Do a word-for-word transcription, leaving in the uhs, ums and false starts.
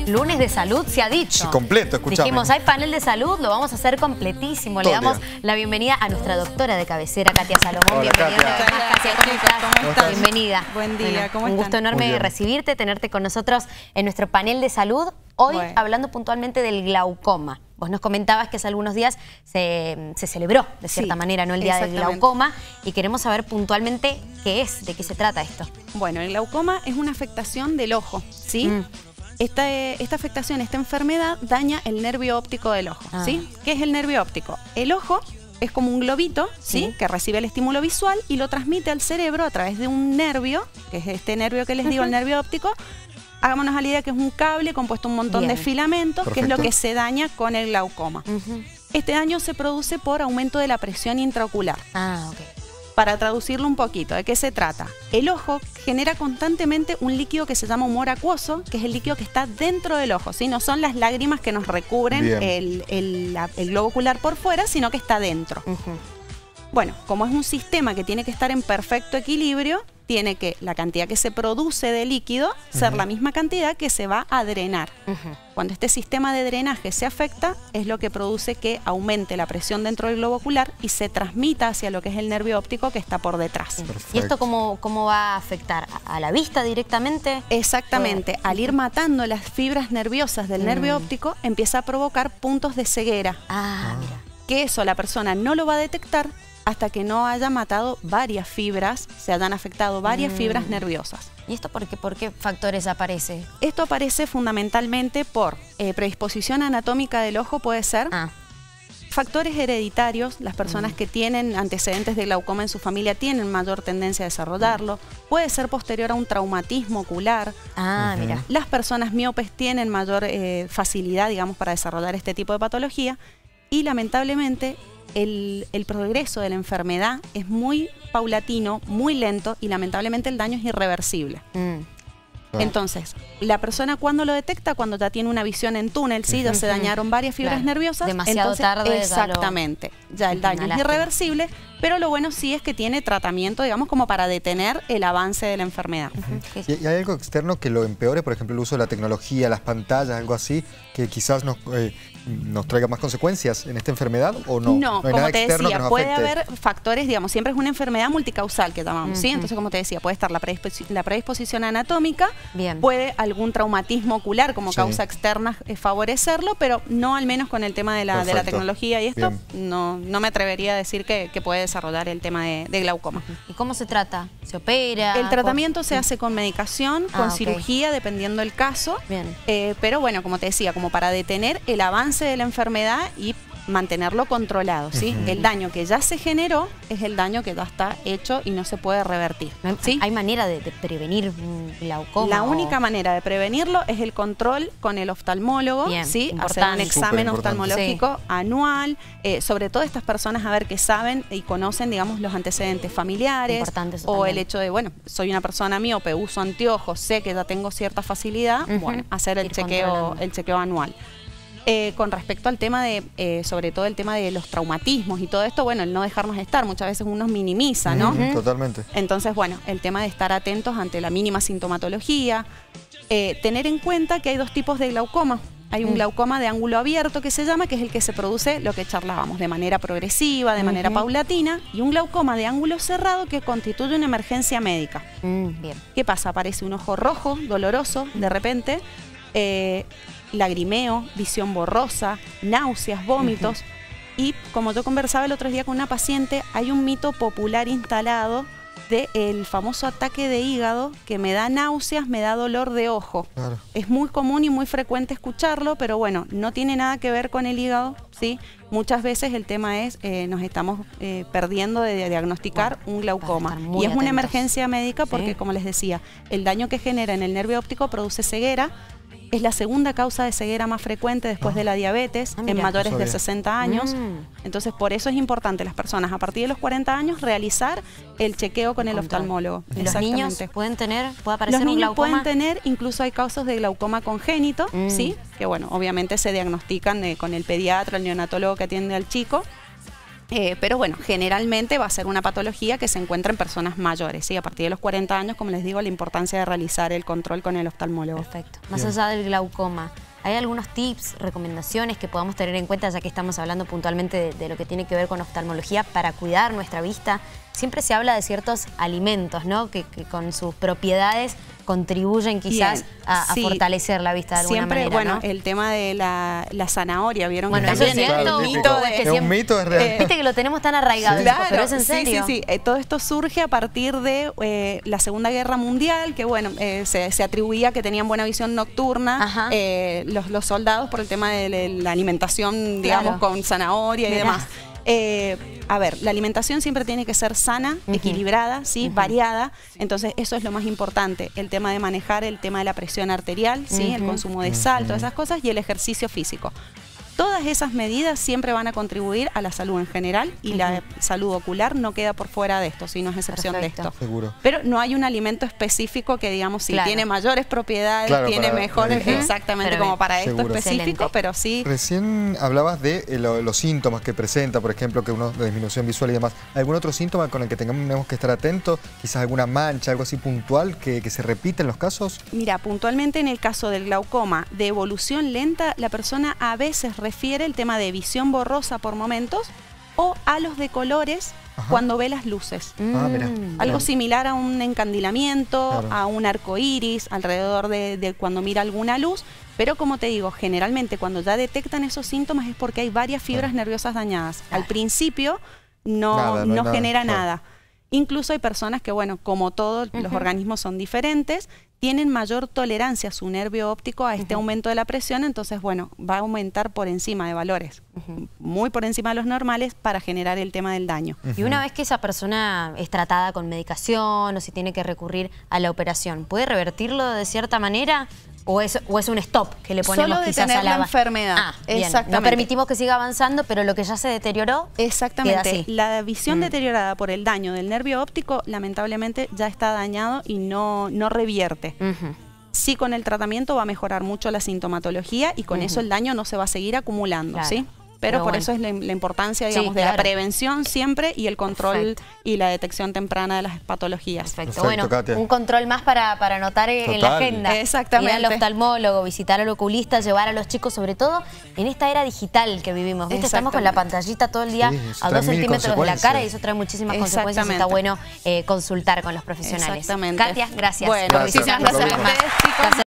lunes de salud se ha dicho. Sí, completo, escuchame. Dijimos, hay panel de salud, lo vamos a hacer completísimo. Todo Le damos día. la bienvenida a nuestra doctora de cabecera, Katia Salomón. Hola, Bienvenida Katia. una vez más, Katia, ¿cómo estás? ¿Cómo estás? Bienvenida. Buen día, Bueno, ¿cómo un están? gusto Muy enorme bien. recibirte, tenerte con nosotros en nuestro panel de salud. Hoy Bueno. hablando puntualmente del glaucoma. Vos nos comentabas que hace algunos días se, se celebró, de cierta Sí, manera, ¿no? El Día del exactamente. Glaucoma. Y queremos saber puntualmente qué es, de qué se trata esto. Bueno, el glaucoma es una afectación del ojo, ¿sí? Mm. Esta, eh, esta afectación, esta enfermedad daña el nervio óptico del ojo, Ah. ¿sí? ¿Qué es el nervio óptico? El ojo es como un globito, ¿sí? Sí. Que recibe el estímulo visual y lo transmite al cerebro a través de un nervio, que es este nervio que les digo, el nervio óptico. Hagámonos a la idea que es un cable compuesto de un montón Bien. de filamentos, que es lo Perfecto. que se daña con el glaucoma. Ujú. Este daño se produce por aumento de la presión intraocular. Ah, ok. Para traducirlo un poquito, ¿de qué se trata? El ojo genera constantemente un líquido que se llama humor acuoso, que es el líquido que está dentro del ojo, ¿sí? No son las lágrimas que nos recubren Bien. el, el- la- el globo ocular por fuera, sino que está dentro. Ujú. Bueno, como es un sistema que tiene que estar en perfecto equilibrio, tiene que la cantidad que se produce de líquido ser la misma cantidad que se va a drenar. Ujú. Cuando este sistema de drenaje se afecta, es lo que produce que aumente la presión dentro del globo ocular y se transmita hacia lo que es el nervio óptico que está por detrás. Perfecto. ¿Y esto cómo, cómo va a afectar? ¿A, a la vista directamente? Exactamente, al ir matando las fibras nerviosas del nervio Mm. óptico, empieza a provocar puntos de ceguera. Ah, mira. Que eso la persona no lo va a detectar hasta que no haya matado varias fibras, se hayan afectado varias Mm. fibras nerviosas. ¿Y esto por qué, por qué factores aparece? Esto aparece fundamentalmente por eh, predisposición anatómica del ojo, puede ser, Ah, factores hereditarios, las personas Mm. que tienen antecedentes de glaucoma en su familia tienen mayor tendencia a desarrollarlo, puede ser posterior a un traumatismo ocular, ah Ujú. mira. las personas miopes tienen mayor eh, facilidad, digamos, para desarrollar este tipo de patología y lamentablemente el, el progreso de la enfermedad es muy paulatino, muy lento y lamentablemente el daño es irreversible. Mm. Claro. Entonces, la persona cuando lo detecta, cuando ya tiene una visión en túnel, sí, ya se Ujú. dañaron varias fibras Claro. nerviosas. Demasiado entonces, tarde, ya lo- exactamente. Ya el Una daño es lástima. irreversible, pero lo bueno sí es que tiene tratamiento, digamos, como para detener el avance de la enfermedad. Ujú. ¿Y, y hay algo externo que lo empeore? Por ejemplo, el uso de la tecnología, las pantallas, algo así, que quizás nos, eh, nos traiga más consecuencias en esta enfermedad, ¿o no? No, hay como nada te externo que decía, nos puede afecte. haber factores, digamos, siempre es una enfermedad multicausal que llamamos, ¿sí? Ujú. Entonces, como te decía, puede estar la, predisposi- la predisposición anatómica, Bien. puede algún traumatismo ocular como Sí. causa externa eh, favorecerlo, pero no al menos con el tema de la, de la Perfecto. tecnología y esto, Bien. no, no me atrevería a decir que, que puede desarrollar el tema de, de glaucoma. ¿Y cómo se trata? ¿Se opera? El tratamiento se Por- hace con medicación, Ah, con ok. cirugía, dependiendo del caso. Bien. Eh, pero bueno, como te decía, como para detener el avance de la enfermedad y mantenerlo controlado, ¿sí? Ujú. El daño que ya se generó es el daño que ya está hecho y no se puede revertir, ¿No hay, ¿sí? ¿Hay manera de, de prevenir un glaucoma? La o- única manera de prevenirlo es el control con el oftalmólogo, Bien, ¿sí? Hacer un importante. examen Súper importante. oftalmológico anual, eh, sobre todo estas personas a ver que saben y conocen, digamos, los antecedentes familiares Importante eso o el también. hecho de, bueno, soy una persona miope, uso anteojos, sé que ya tengo cierta facilidad, Ujú. bueno, hacer el Ir chequeo, controlando. el chequeo anual. Eh, con respecto al tema de, eh, sobre todo el tema de los traumatismos y todo esto, bueno, el no dejarnos estar, muchas veces uno minimiza, ¿no? Ujú, Totalmente. Entonces, bueno, el tema de estar atentos ante la mínima sintomatología, eh, tener en cuenta que hay dos tipos de glaucoma. Hay un Mm. glaucoma de ángulo abierto que se llama, que es el que se produce, lo que charlábamos, de manera progresiva, de manera Ujú. paulatina, y un glaucoma de ángulo cerrado que constituye una emergencia médica. Mm, bien. ¿Qué pasa? Aparece un ojo rojo, doloroso, de repente, eh, lagrimeo, visión borrosa, náuseas, vómitos. Y como yo conversaba el otro día con una paciente, hay un mito popular instalado del famoso ataque de hígado que me da náuseas, me da dolor de ojo. Claro. Es muy común y muy frecuente escucharlo, pero bueno, no tiene nada que ver con el hígado, ¿sí? Muchas veces el tema es, eh, nos estamos eh, perdiendo de, de diagnosticar un glaucoma. estar muy Y es una atentos. emergencia médica porque, Sí. como les decía, el daño que genera en el nervio óptico produce ceguera. Es la segunda causa de ceguera más frecuente después de la diabetes Ah, en mira. mayores No de sabía. sesenta años. Mm. Entonces, por eso es importante las personas a partir de los cuarenta años realizar el chequeo con el Control. oftalmólogo. ¿Y los niños Exactamente. pueden tener, puede aparecer Los un niños glaucoma? pueden tener, incluso hay casos de glaucoma congénito, Mm. ¿sí? Que bueno, obviamente se diagnostican eh, con el pediatra, el neonatólogo que atiende al chico. Eh, pero bueno, generalmente va a ser una patología que se encuentra en personas mayores, ¿sí? A partir de los cuarenta años, como les digo, la importancia de realizar el control con el oftalmólogo. Perfecto. Más allá del glaucoma, ¿hay algunos tips, recomendaciones que podamos tener en cuenta, ya que estamos hablando puntualmente de, de lo que tiene que ver con oftalmología, para cuidar nuestra vista? Siempre se habla de ciertos alimentos, ¿no? Que, que con sus propiedades contribuyen quizás a, a sí, fortalecer la vista de alguna siempre, manera, bueno, ¿no? el tema de la, la zanahoria, ¿vieron? Bueno, que eso también es cierto, el un mito poco, de... es que Es un siempre- mito, es real. Eh, Viste que lo tenemos tan arraigado, Sí. Nico, Claro, pero es en sí, serio. sí, sí. Eh, todo esto surge a partir de eh, la Segunda Guerra Mundial, que bueno, eh, se, se atribuía que tenían buena visión nocturna eh, los, los soldados por el tema de, de la alimentación, digamos, Claro. con zanahoria y Mirá. demás. Eh, a ver, la alimentación siempre tiene que ser sana, Ujú. equilibrada, ¿sí? Ujú. Variada. Entonces, eso es lo más importante. El tema de manejar el tema de la presión arterial, ¿sí? El Ujú. consumo de sal, todas Ujú. esas cosas, y el ejercicio físico. Todas esas medidas siempre van a contribuir a la salud en general, y la salud ocular no queda por fuera de esto, sino es excepción Perfecto. de esto. Seguro. Pero no hay un alimento específico que, digamos, si Claro. tiene mayores propiedades, Claro, tiene para- mejores, Ujú. exactamente Pero como bien. para esto Seguro. específico, Excelente. pero sí. Recién hablabas de eh, lo- los síntomas que presenta, por ejemplo, que uno de disminución visual y demás. ¿Algún otro síntoma con el que tengamos que estar atentos? Quizás alguna mancha, algo así puntual que, que se repite en los casos. Mira, puntualmente en el caso del glaucoma de evolución lenta, la persona a veces refiere el tema de visión borrosa por momentos o halos de colores Ajá. cuando ve las luces. Ah, mira. Mm. Algo Claro. similar a un encandilamiento, Claro. a un arco iris, alrededor de, de cuando mira alguna luz. Pero como te digo, generalmente cuando ya detectan esos síntomas es porque hay varias fibras Claro. nerviosas dañadas. Claro. Al principio no, Nada, no hay no nada, genera claro. nada. Incluso hay personas que, bueno, como todos los Ujú. organismos son diferentes, tienen mayor tolerancia a su nervio óptico a este Ujú. aumento de la presión, entonces, bueno, va a aumentar por encima de valores, Ujú. muy por encima de los normales para generar el tema del daño. Y una vez que esa persona es tratada con medicación o si tiene que recurrir a la operación, ¿puede revertirlo de cierta manera? ¿O es, o es un stop que le ponemos Solo quizás detener a la, la va- enfermedad. Ah, bien. Exactamente. No permitimos que siga avanzando, pero lo que ya se deterioró queda Exactamente. así. La visión Mm. deteriorada por el daño del nervio óptico, lamentablemente, ya está dañado y no, no revierte. Ujú. Sí, con el tratamiento va a mejorar mucho la sintomatología y con Ujú. eso el daño no se va a seguir acumulando, Claro. ¿sí? Pero, Pero por bueno. eso es la, la importancia, Sí, digamos, de claro. la prevención siempre y el control Perfecto. y la detección temprana de las patologías. Perfecto. Perfecto, Bueno, Katia. un control más para, para anotar en la Total. agenda. Exactamente. Ir al oftalmólogo, visitar al oculista, llevar a los chicos, sobre todo en esta era digital que vivimos. ¿Viste? Estamos con la pantallita todo el día Sí, eso a trae dos mil centímetros de la consecuencias. cara y eso trae muchísimas consecuencias. Está Exactamente. bueno eh, consultar con los profesionales. Exactamente. Katia, gracias. Bueno, Gracias, muchísimas gracias a aplaudimos. ustedes, chicos. Placer.